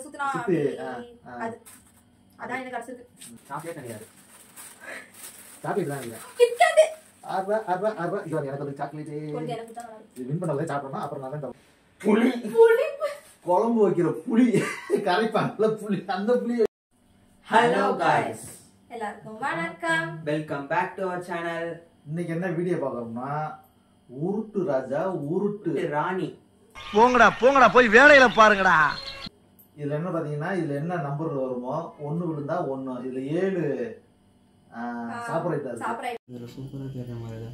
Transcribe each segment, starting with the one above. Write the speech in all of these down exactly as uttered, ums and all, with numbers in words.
சுத்துனா அது அதான் எனக்கு கிடைச்சிருக்கு. சாக்லேட் கிடையாது. சாக்லேட் தான் இல்ல. கிட்கேட். அற அற அற இது எனக்கு ஒரு சாக்லேட். கொஞ்சம் எனக்கு தான் வராது. இது வின் பண்ணல சாப்பிடணும் அப்புறம் நான் தான் புளி. புளி. குழம்பு வைக்கிற புளி. கரைப்பாங்கல புளி அந்த புளி. Hello guys. எல்லாருக்கும் வணக்கம். Welcome back to our channel. இன்னைக்கு என்ன வீடியோ பார்க்கறோம்னா உருட்டு ராஜா உருட்டு ராணி. போங்கடா போங்கடா போய் வேலையில பாருங்கடா. இதுல என்ன பாத்தீங்கன்னா இதுல என்ன நம்பர் வருமோ ஒன்னு விழுந்தா ஒன்னு. இதுல ஏழு சாப்பிரைட் இருக்கு. சாப்பிரைட். இதுல சூப்பரா கேக்குற மாதிரி.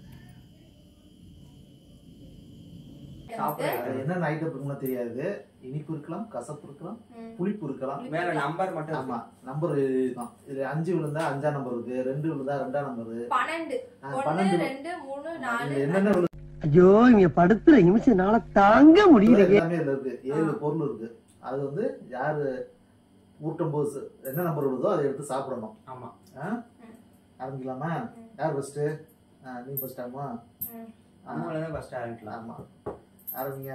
சாப்பிரைட் என்னென்ன ஐட்டம் இருக்குன்னு தெரியாது. இனிப்பு இருக்கலாம், கசப்பு இருக்கலாம், புளிப்பு இருக்கலாம். மேல நம்பர் மட்டும். ஆமா நம்பர் எழுதிருக்கான். இதுல அஞ்சு விழுந்தா அஞ்சாம் நம்பர் இருக்கு, ரெண்டு விழுந்தா ரெண்டாம் நம்பர், பன்னெண்டு ஒன்னு ரெண்டு மூணு நாலு. என்னென்ன ஐயோ இங்க படுத்துற நிமிஷம்னால தாங்க முடியல. எல்லாமே இதுல இருக்கு. ஏழு பொருள் இருக்கு. அது வந்து யாரு ஊட்டும் போது என்ன நம்பர் விழுதோ அதை எடுத்து சாப்பிடணும். ஆமா ஆரம்பிக்கலாமா? யார் ஃபர்ஸ்ட்? நீ ஃபர்ஸ்ட். ஆமா நம்மள தான் ஃபர்ஸ்ட் ஆரம்பிக்கலாம். ஆமா ஆரம்பிங்க.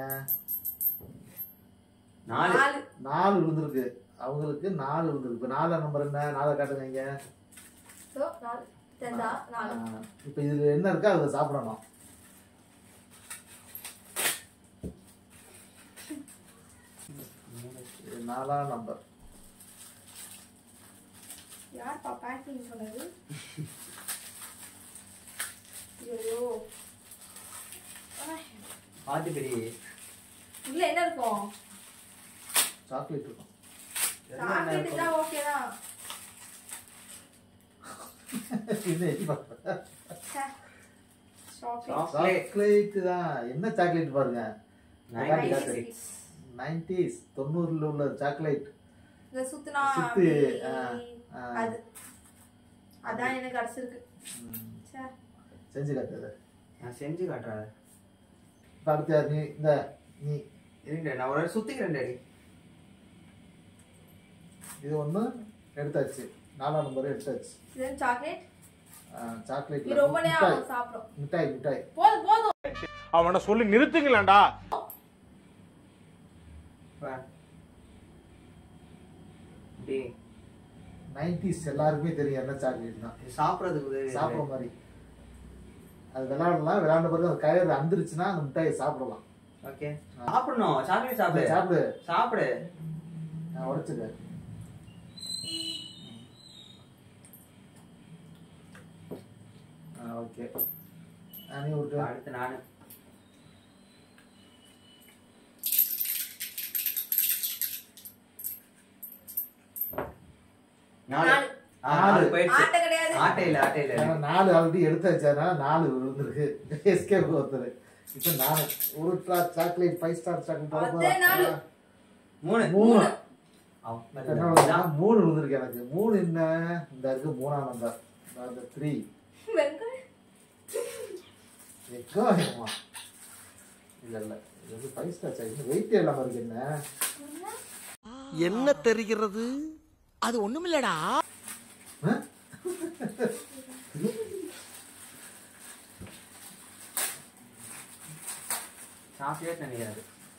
நாலு நாலு விழுந்திருக்கு. அவங்களுக்கு நாலு விழுந்திருக்கு. நாலு நம்பர் என்ன? நாலு காட்டுங்க இங்க. சோ நாலு தெந்தா நாலு. இப்போ இதுல என்ன இருக்கோ அதை சாப்பிடணும். நாலாம் நம்பர். யார் பா பேக்கிங் பண்ணது? ஐயோ பாத்து பெரிய உள்ள என்ன இருக்கும்? சாக்லேட் இருக்கும். சாக்லேட் தான் ஓகே தான். இது பாருங்க. சாக்லேட். சாக்லேட் தான். என்ன சாக்லேட் பாருங்க. நைன்டீஸ் நைன்டீஸ் தொண்ணூறுல உள்ள சாக்லேட். இந்த சுத்துனா சுத்து அது அதான் எனக்கு கிடைச்சிருக்கு. செஞ்சு காட்டுது. நான் செஞ்சு காட்டுறேன். இப்ப அடுத்து நீ இந்த நீ இருங்க நான் ஒரு சுத்திக்கிறேன் டாடி. இது ஒண்ணு எடுத்தாச்சு. நாலாம் நம்பர் எடுத்தாச்சு. இது சாக்லேட். சாக்லேட் இது ரொம்ப நேரம் சாப்பிடும். மிட்டாய் மிட்டாய். போதும் போதும். அவனை சொல்லி நிறுத்துங்களேன்டா. டி நைன்டீஸ் எல்லாருக்குமே தெரியும் என்ன சாக்லேட் தான். சாப்பிடுறதுக்கு சாப்பிடுற மாதிரி. அது விளையாடலாம். விளையாண்ட பிறகு அந்த கயிறு அந்திருச்சுன்னா அந்த மிட்டாயை சாப்பிடலாம். ஓகே சாப்பிடணும். சாக்லேட் சாப்பிடு. சாப்பிடு சாப்பிடு. நான் உடைச்சுக்க. ஓகே நீ விட்டு. அடுத்து நானு. நாலு நாலு போயிடுச்சு. ஆட்ட கிடையாது. ஆட்டை இல்ல ஆட்டை இல்ல. நாலு ஆல்ரெடி எடுத்தாச்சா நாலு விழுந்திருக்கு. எஸ்கேப் ஒருத்தர். இப்போ நான் ஒரு சாக்லேட் ஃபைவ் ஸ்டார் சாக்லேட் மூணு மூணு என்ன மூணு விழுந்திருக்கு எனக்கு. மூணு என்ன இந்த இருக்கு மூணாம் நம்பர். அந்த த்ரீ வெங்காயமா இல்ல இல்ல இது வந்து ஃபைவ் ஸ்டார் சாக்லேட். வெயிட் இல்லாம இருக்கு. என்ன என்ன தெரிகிறது? அது ஒண்ணுமில்லடா. சாக்லேட் நினைக்கிறாரு.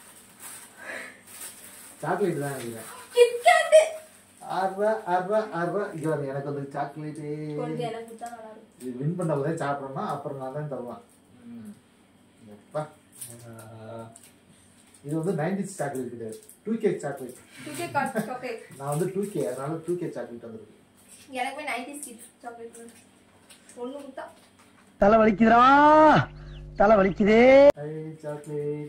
சாக்லேட் தான் நினைக்கிறேன். கிட்கேட். அற அற அற இது வந்து எனக்கு வந்து சாக்லேட். கொஞ்சம் எனக்கு தான் வராது. இது வின் பண்ணவங்க தான் சாப்பிடணும். அப்புறம் நான் தான் தருவேன். எப்பா இது வந்து நைன்டீஸ் சாக்லேட் கிடையாது. Two K chocolate. Two K chocolate. நான் வந்து டூ கே அதனால டூ கே சாக்லேட் வந்துருக்கு. எனக்கு நைன்டீஸ் சாக்லேட் ஒண்ணு முட்டா. தலை வலிக்குதுடா. தலை வலிக்குதே. ஐ சாக்லேட்.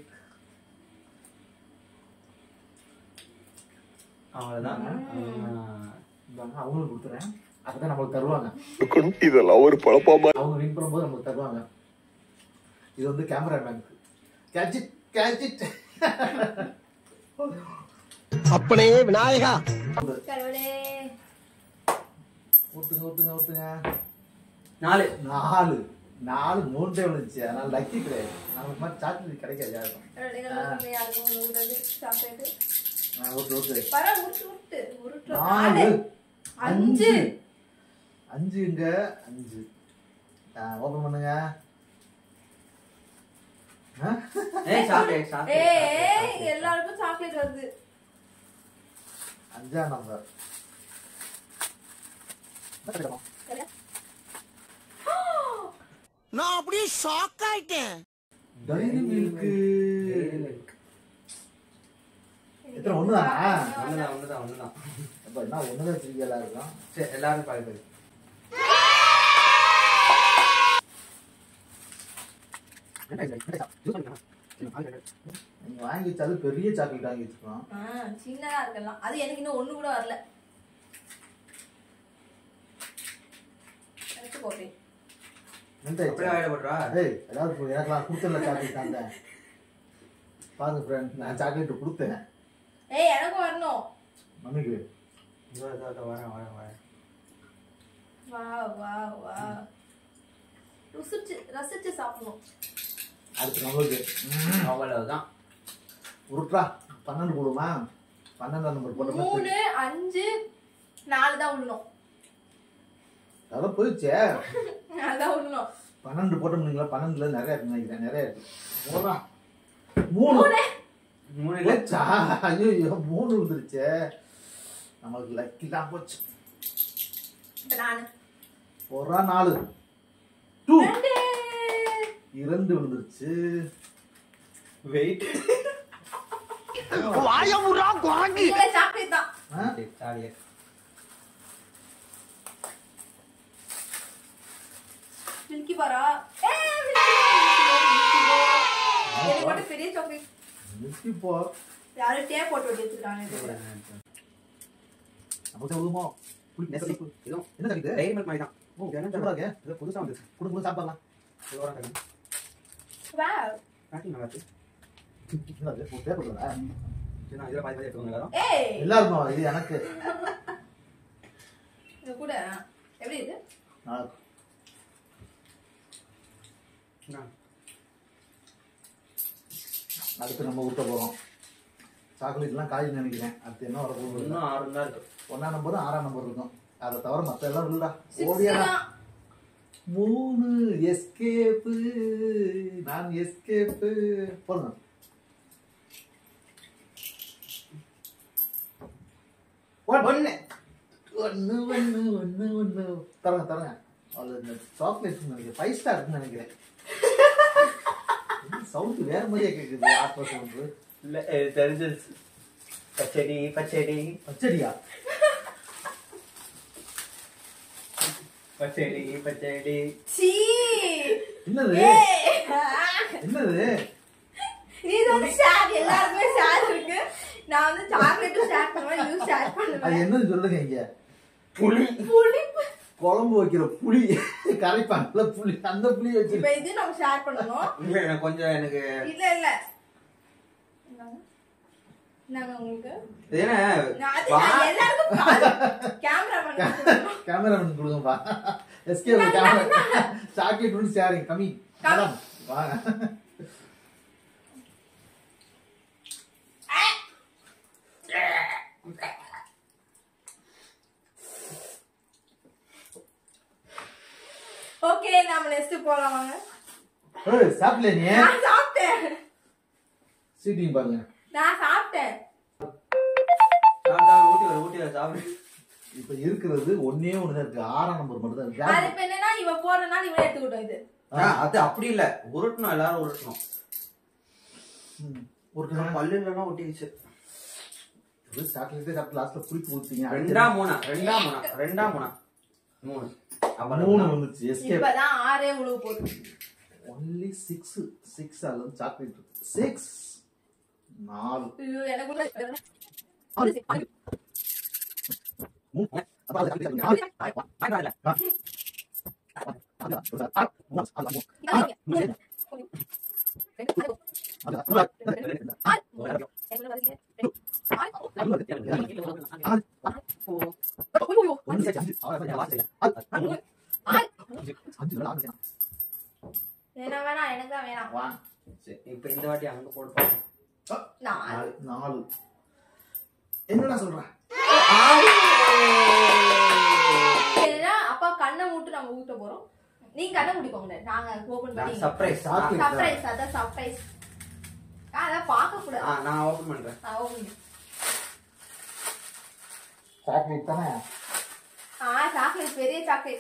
அவ்வளவுதான். அவங்களுக்கு கொடுத்துறேன். அப்பதான் நம்மளுக்கு தருவாங்க. இதெல்லாம் ஒரு பழப்பமா. அவங்க வின் பண்ணும்போது நம்மளுக்கு தருவாங்க. இது வந்து கேமராமேனுக்கு. Catch it catch it. அப்பனே விநாயகா. கடவுளே. ஊத்துங்க ஊத்துங்க ஊத்துங்க. நாலு நாலு நாலு மூன்றே விழுந்துச்சு. அதனால லக்கி கிடையாது. நமக்கு மாதிரி சாக்லேட் கிடைக்காது யாருக்கும். நாலு அஞ்சு அஞ்சுங்க அஞ்சு. ஓபன் பண்ணுங்க. ஏய் சாக்லேட் சாக்லேட். ஏய் எல்லாருக்கும் சாக்லேட் வருது. அஞ்சாம் நம்பர் நான் அப்படியே ஷாக் ஆயிட்டேன். டைரி மில்க் எத்தனை ஒண்ணுதானா? ஒண்ணுதான் ஒண்ணுதான் ஒண்ணுதான். அப்ப என்ன ஒண்ணுதான் வச்சிருக்கீங்களா இருக்கும்? சரி எல்லாரும் பாருங்க. நீங்க வாங்கி வச்சாலும் பெரிய சாக்லேட் வாங்கி வச்சுக்கோம். சின்னதா இருக்கலாம். அது எனக்கு இன்னும் ஒண்ணு கூட வரல. எடுத்து போட்டேன். அப்படியே வாயில போடுறா. ஏய் ஏதாவது எனக்குலாம் கொடுத்தல சாக்லேட் தாங்க. பாருங்க ஃப்ரெண்ட், நான் சாக்லேட் கொடுத்தேன். ஏய் எனக்கு வரணும். மம்மிக்கு இதோ இதோ இதோ வரேன் வரேன் வரேன். வா வா வா. ருசிச்சு ரசிச்சு சாப்பிடணும். அடுத்து நம்மளுக்கு அவ்வளவுதான். உருட்டா பன்னெண்டு போடுமா? பன்னெண்டாம் நம்பர் போட்ட மூணு அஞ்சு நாலு தான் விடணும். அதெல்லாம் போயிடுச்சே. அதான் விடணும். பன்னெண்டு போட்டோம்னீங்களா? பன்னெண்டுல நிறைய இருக்கு நினைக்கிறேன். நிறைய இருக்கு. போடுறா மூணு மூணு இல்லச்சா? ஐயோ ஐயோ மூணு விழுந்துருச்சே. நம்மளுக்கு லக்கி தான் போச்சு. இப்ப நானு போடுறா நாலு டூ ரெண்டு இரண்டு விழுந்துருச்சு. வெயிட். வாயமுறா குவாங்கி. இதுல சாக்லேட் தான். சாலியே. மில்கி பாரா. ஏய் எனக்கு மட்டும் பெரிய சாக்லேட். மில்கி பார். யாரு டே போட்டு வச்சிருக்காங்க இதுல. அப்போ சொல்லுமா? புளி நெசலி. இதோ என்ன சாக்லேட்? டைரி மில்க் மாதிரி தான். ஓ என்ன சொல்றாங்க? இது புதுசா வந்துச்சு. குடு குடு சாப்பிடலாம். இது வரேன் தரேன். வாவ். பேக்கிங் நல்லா இருக்கு. என்ன அது? ஒரு பேப்பர் தானே? சரி நான் இதல பாதி பாதி எடுத்துக்கோங்க எல்லாரும். ஏய் எல்லாருக்கும் இது எனக்கு. இது கூட எப்படி இது? நாளைக்கு நான் அடுத்து நம்ம ஊட்ட போறோம். சாக்லேட்லாம் காய் நினைக்கிறேன். அடுத்து என்ன வர போகுது? இன்னும் ஆறு தான் இருக்கு. ஒன்னாம் நம்பரும் ஆறாம் நம்பர் இருக்கும். அதை தவிர மத்த எல்லாம் இல்லடா. Six ஓடியா தான். மூணு எஸ்கேப்பு. நான் எஸ்கேப்பு போடுங்க. ஒன்னு ஒன்னு ஒன்னு ஒன்னு ஒன்னு தரங்க தரங்க. அது இந்த சாக்லேட் நினைக்கிறேன். ஃபைவ் ஸ்டார் நினைக்கிறேன். சவுண்ட் வேற மாதிரியே கேக்குது. ஆத்மா சவுண்ட் இல்ல தெரிஞ்சிருச்சு. பச்சடி பச்சடி பச்சடியா? பச்சடி பச்சடி. சீ. என்னது ஏய். என்னது? இது வந்து ஷேர் எல்லாருக்குமே ஷேர் இருக்கு. நான் வந்து சாக்லேட் ஷேர் பண்ணுவேன். இது ஷேர் அது பண்ணுவேன். என்னன்னு சொல்லுங்க. இங்க புளி. புளிப்பு. குழம்பு வைக்கிற புளி கரைப்பாங்கல புளி, அந்த புளி வச்சு இப்ப இது நம்ம ஷேர் பண்ணனும். இல்ல எனக்கு கொஞ்சம் எனக்கு இல்ல இல்ல நாங்க உங்களுக்கு இது என்ன நான் அது நான் எல்லாருக்கும் கேமரா பண்ணி கேமராமேன் கொடுங்கப்பா. எஸ்கே கேமரா சாக்லேட் ஒன்று ஷேரிங் கம்மி மேடம் வாங்க. ஓகே நாம நெக்ஸ்ட் போலாம் வாங்க. ஏய் சாப்பிடல நீ? நான் சாப்பிட்டேன். சீட்டிங் பாருங்க. நான் சாப்பிட்டேன். நான் தான் ஊட்டி வர ஊட்டி வர சாப்பிடு. இப்ப இருக்கிறது ஒண்ணே ஒண்ணு தான் இருக்கு. ஆறாம் நம்பர் மட்டும் தான் அது இருக்கு. இப்ப என்னன்னா இவ போறனால இவன் எடுத்துக்கிட்டோம் இது. அது அப்படி இல்ல, உருட்டணும் எல்லாரும் உருட்டணும். ஒரு பல்லு இல்லைன்னா ஒட்டிடுச்சு. சாக்லேட்டே சாப்பிட்டு லாஸ்ட்ல புளிப்பு ஊத்திங்க. ரெண்டா மூணா ரெண்டா மூணா ரெண்டா மூணா மூணு மூணு வந்துச்சு. எஸ்கே இப்பதான் ஆறே உழுவு போகுது. ஒன்லி சிக்ஸ் சிக்ஸ் அல்லது சாக்லேட் சிக்ஸ் நாலு ஐயோ எனக்குள்ள வேணா வேணா எனக்கு தான் வேணாம். இப்ப இந்த வாட்டி அங்க போட்டு நாலு நாலு என்னடா சொல்றேன்? அப்பா கண்ணை மூட்டு நம்ம ஊட்ட போறோம். நீங்க கண்ணை மூடிக்கோங்க. நாங்க ஓபன் பண்ணி சர்ப்ரைஸ் சர்ப்ரைஸ் அதான் சர்ப்ரைஸ். அத பார்க்க கூடாது. நான் ஓபன் பண்றேன். நான் ஓபன் சாக்லேட் தானே? ஆ சாக்லேட், பெரிய சாக்லேட்.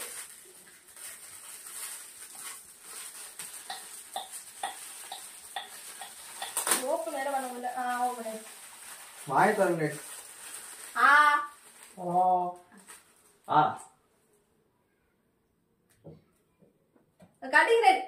ஓப்பன் வேற பண்ண முடியல. ஆ ஓப்பன். வாய் பாருங்க. ஆ ஓ ஆ கடிக்கிறேன்.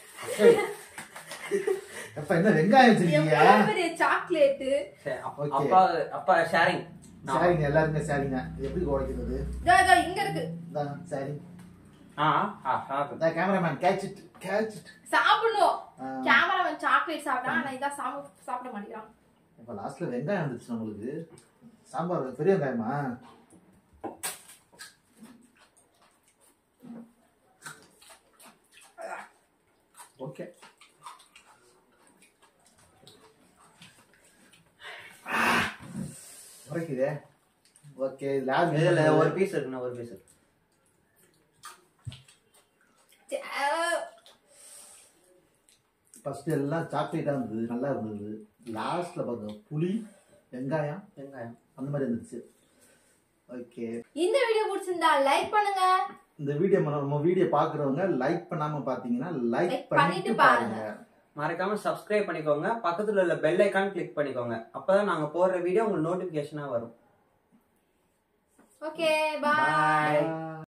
அப்ப என்ன வெங்காயம் வச்சிருக்கீங்க? எவ்வளவு பெரிய சாக்லேட். சரி, அப்பா Okay. அப்பா அப்பா ஷேரிங். சரிங்க, எல்லாருமே சரிங்க. எப்படி உடைக்கிறது? இதோ இதோ இங்க இருக்கு. இந்தாங்க சரி. ஆ ஆ சாப்பிடு. இந்த cameraman catch it catch it. சாப்பிடணும். ஆ. கேமராமேன் சாக்லேட் சாப்பிட்டா நான் இத சாப்பிட சாப்பிட மாட்டேங்கிறான். இப்ப லாஸ்ட்ல வெங்காயம் வந்துச்சு உங்களுக்கு. சாம்பார் பெரிய வெங்காயமா? ஓகே. உரைக்குதே. ஓகே, லாஸ்ட் இதுல ஒரு பீஸ் இருக்குண்ணா, ஒரு பீஸ். ஃபர்ஸ்ட் எல்லாம் சாக்லேட்டா இருந்தது, நல்லா இருந்தது. லாஸ்ட்ல பாருங்க புளி, வெங்காயம், வெங்காயம் அந்த மாதிரி இருந்துச்சு. ஓகே, இந்த வீடியோ பிடிச்சிருந்தா லைக் பண்ணுங்க. இந்த வீடியோ நம்ம வீடியோ பாக்குறவங்க லைக் பண்ணாம பாத்தீங்கன்னா லைக் Like பண்ணிட்டு பண்ணிட்டு பாருங்க. மறக்காம சப்ஸ்கிரைப் பண்ணிக்கோங்க. பக்கத்துல உள்ள பெல் ஐகான் கிளிக் பண்ணிக்கோங்க. அப்பதான் நாங்க போடுற வீடியோ உங்களுக்கு நோட்டிபிகேஷனா வரும். Okay, bye. Bye.